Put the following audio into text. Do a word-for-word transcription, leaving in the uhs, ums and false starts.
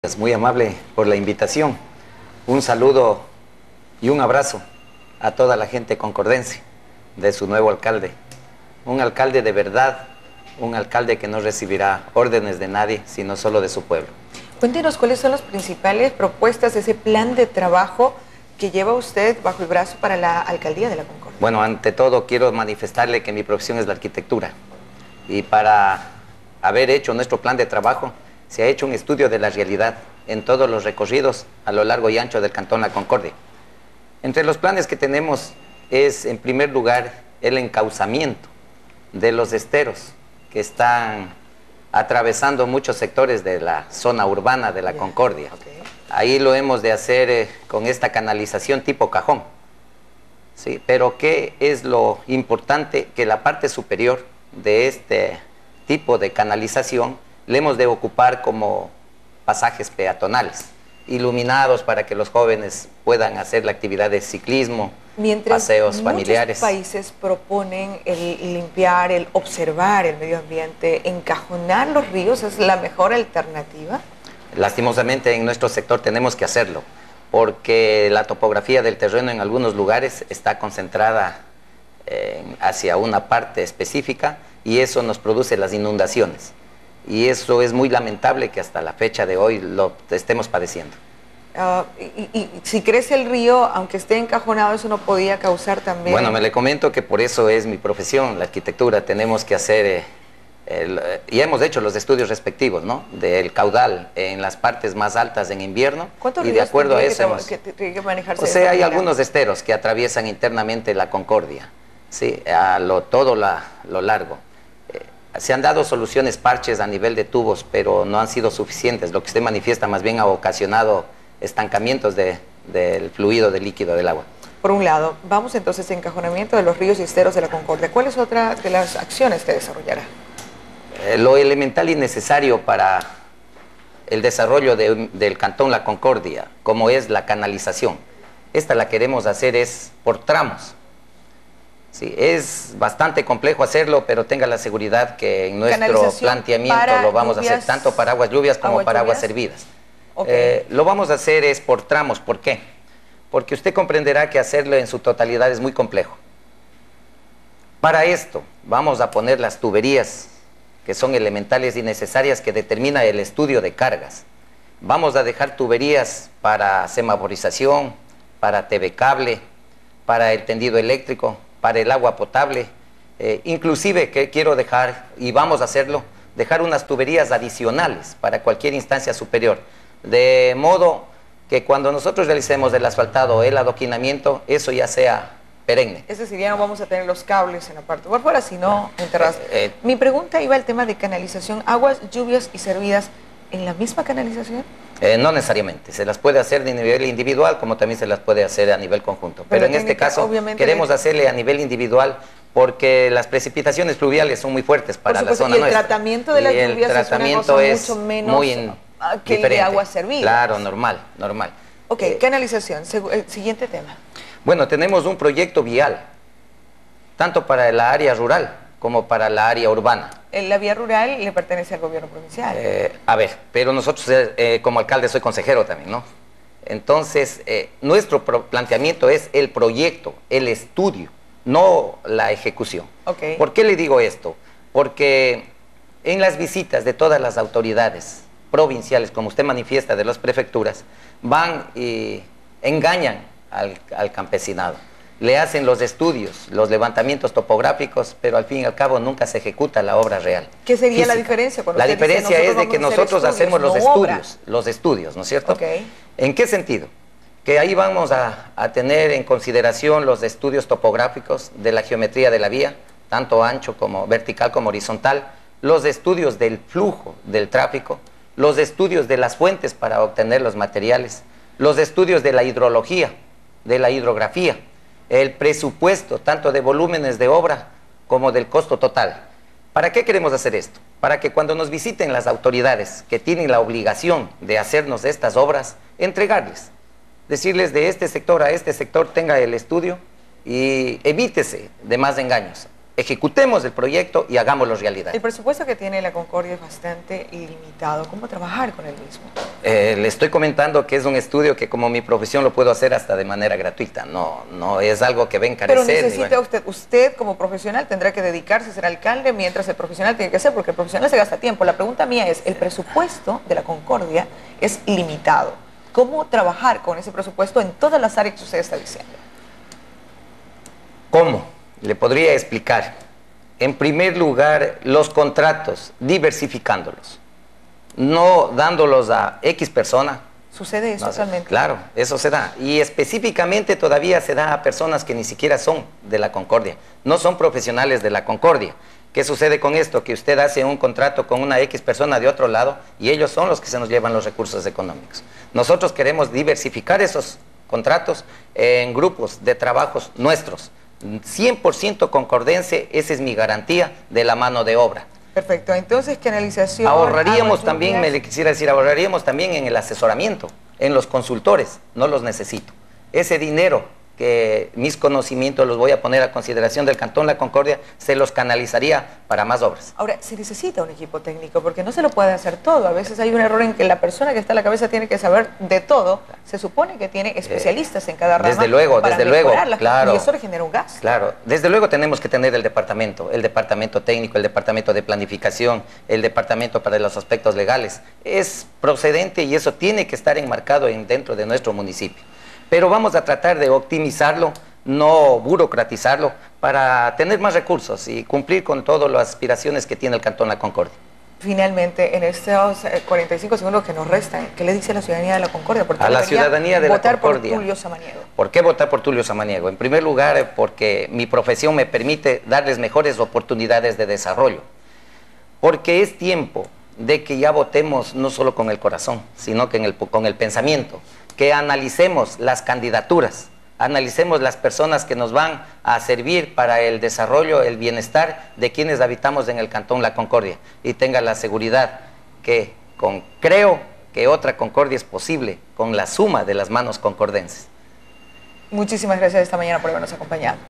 gracias, muy amable por la invitación. Un saludo y un abrazo a toda la gente concordense de su nuevo alcalde. Un alcalde de verdad, un alcalde que no recibirá órdenes de nadie, sino solo de su pueblo. Cuéntenos cuáles son las principales propuestas de ese plan de trabajo que lleva usted bajo el brazo para la alcaldía de La Concordia. Bueno, ante todo quiero manifestarle que mi profesión es la arquitectura y para haber hecho nuestro plan de trabajo se ha hecho un estudio de la realidad en todos los recorridos a lo largo y ancho del Cantón La Concordia. Entre los planes que tenemos es, en primer lugar, el encauzamiento de los esteros que están atravesando muchos sectores de la zona urbana de La Concordia. Okay. Ahí lo hemos de hacer eh, con esta canalización tipo cajón. ¿Sí? Pero ¿qué es lo importante? Que la parte superior de este tipo de canalización le hemos de ocupar como pasajes peatonales, iluminados para que los jóvenes puedan hacer la actividad de ciclismo, mientras paseos familiares. Muchos países proponen el limpiar, el observar el medio ambiente, encajonar los ríos, ¿es la mejor alternativa? Lastimosamente en nuestro sector tenemos que hacerlo, porque la topografía del terreno en algunos lugares está concentrada eh, hacia una parte específica y eso nos produce las inundaciones. Y eso es muy lamentable que hasta la fecha de hoy lo estemos padeciendo. Uh, y, y si crece el río, aunque esté encajonado, eso no podía causar también... Bueno, me le comento que por eso es mi profesión, la arquitectura. Tenemos que hacer, eh, el, y hemos hecho los estudios respectivos, ¿no? Del caudal en las partes más altas en invierno. ¿Cuántos y ríos de acuerdo a eso que, hemos, que, que, que manejarse? O sea, hay algunos esteros que atraviesan internamente la Concordia, ¿sí? A lo, todo la, lo largo. Se han dado soluciones parches a nivel de tubos, pero no han sido suficientes. Lo que usted manifiesta más bien ha ocasionado estancamientos de, del fluido, del líquido del agua. Por un lado, vamos entonces a encajonamiento de los ríos y esteros de La Concordia. ¿Cuál es otra de las acciones que desarrollará? Eh, lo elemental y necesario para el desarrollo de, del Cantón La Concordia, como es la canalización. Esta la queremos hacer es por tramos. Sí, es bastante complejo hacerlo, pero tenga la seguridad que en nuestro planteamiento lo vamos lluvias, a hacer tanto para aguas lluvias como aguas para lluvias? aguas servidas. Okay. Eh, lo vamos a hacer es por tramos. ¿Por qué? Porque usted comprenderá que hacerlo en su totalidad es muy complejo. Para esto vamos a poner las tuberías que son elementales y necesarias que determina el estudio de cargas. Vamos a dejar tuberías para semaforización, para T V cable, para el tendido eléctrico, para el agua potable, eh, inclusive que quiero dejar, y vamos a hacerlo, dejar unas tuberías adicionales para cualquier instancia superior, de modo que cuando nosotros realicemos el asfaltado o el adoquinamiento, eso ya sea perenne. Es decir, ya no vamos a tener los cables en la parte por fuera, sino enterrados. Eh, eh, Mi pregunta iba al tema de canalización, aguas, lluvias y servidas, ¿en la misma canalización? Eh, no necesariamente, se las puede hacer de nivel individual como también se las puede hacer a nivel conjunto. Pero, Pero en este caso queremos hacerle a nivel individual porque las precipitaciones fluviales son muy fuertes para la zona nuestra. Y el nuestra. tratamiento de las lluvias es una cosa mucho menos muy in, que el de aguas servidas. Claro, normal, normal. Ok, eh, canalización, el siguiente tema. Bueno, tenemos un proyecto vial, tanto para la área rural como para la área urbana. La vía rural le pertenece al gobierno provincial. Eh, a ver, pero nosotros eh, como alcalde soy consejero también, ¿no? Entonces, eh, nuestro planteamiento es el proyecto, el estudio, no la ejecución. Okay. ¿Por qué le digo esto? Porque en las visitas de todas las autoridades provinciales, como usted manifiesta, de las prefecturas, van y engañan al, al campesinado. Le hacen los estudios, los levantamientos topográficos, pero al fin y al cabo nunca se ejecuta la obra real. ¿Qué sería física. la diferencia? La diferencia dice, es de que nosotros hacemos los no estudios, obra. los estudios, ¿no es cierto? Okay. ¿En qué sentido? Que ahí vamos a, a tener en consideración los estudios topográficos de la geometría de la vía, tanto ancho como vertical como horizontal, los estudios del flujo del tráfico, los estudios de las fuentes para obtener los materiales, los estudios de la hidrología, de la hidrografía, el presupuesto tanto de volúmenes de obra como del costo total. ¿Para qué queremos hacer esto? Para que cuando nos visiten las autoridades que tienen la obligación de hacernos estas obras, entregarles, decirles de este sector a este sector tenga el estudio y evítese de más engaños. ejecutemos el proyecto y hagámoslo realidad. El presupuesto que tiene la Concordia es bastante limitado. ¿Cómo trabajar con el mismo? Eh, le estoy comentando que es un estudio que como mi profesión lo puedo hacer hasta de manera gratuita. No, no es algo que va a encarecer. Pero necesita bueno. usted, usted como profesional tendrá que dedicarse a ser alcalde mientras el profesional tiene que hacer, porque el profesional se gasta tiempo. La pregunta mía es, el presupuesto de la Concordia es limitado. ¿Cómo trabajar con ese presupuesto en todas las áreas que usted está diciendo? ¿Cómo? Le podría explicar. En primer lugar, los contratos, diversificándolos, no dándolos a X persona. ¿Sucede eso actualmente? No, claro, eso se da. Y específicamente todavía se da a personas que ni siquiera son de la Concordia, no son profesionales de la Concordia. ¿Qué sucede con esto? Que usted hace un contrato con una X persona de otro lado y ellos son los que se nos llevan los recursos económicos. Nosotros queremos diversificar esos contratos en grupos de trabajos nuestros, cien por ciento concordense, esa es mi garantía de la mano de obra. Perfecto, entonces canalización... Ahorraríamos también, me le quisiera decir, ahorraríamos también en el asesoramiento, en los consultores, no los necesito. Ese dinero que mis conocimientos los voy a poner a consideración del Cantón La Concordia, se los canalizaría para más obras. Ahora, se necesita un equipo técnico, porque no se lo puede hacer todo. A veces hay un error en que la persona que está a la cabeza tiene que saber de todo. Se supone que tiene especialistas eh, en cada rama. Desde luego, para desde luego, claro. Y eso le genera un gasto. Claro, desde luego tenemos que tener el departamento, el departamento técnico, el departamento de planificación, el departamento para los aspectos legales. Es procedente y eso tiene que estar enmarcado en, dentro de nuestro municipio. Pero vamos a tratar de optimizarlo, no burocratizarlo, para tener más recursos y cumplir con todas las aspiraciones que tiene el Cantón La Concordia. Finalmente, en estos cuarenta y cinco segundos que nos restan, ¿qué le dice a la ciudadanía de La Concordia? ¿Por qué a la ciudadanía de La Concordia. Votar por Tulio Samaniego. ¿Por qué votar por Tulio Samaniego? En primer lugar, porque mi profesión me permite darles mejores oportunidades de desarrollo. Porque es tiempo de que ya votemos no solo con el corazón, sino que en el, con el pensamiento. Que analicemos las candidaturas, analicemos las personas que nos van a servir para el desarrollo, el bienestar de quienes habitamos en el Cantón La Concordia y tenga la seguridad que con, creo que otra Concordia es posible con la suma de las manos concordenses. Muchísimas gracias esta mañana por habernos acompañado.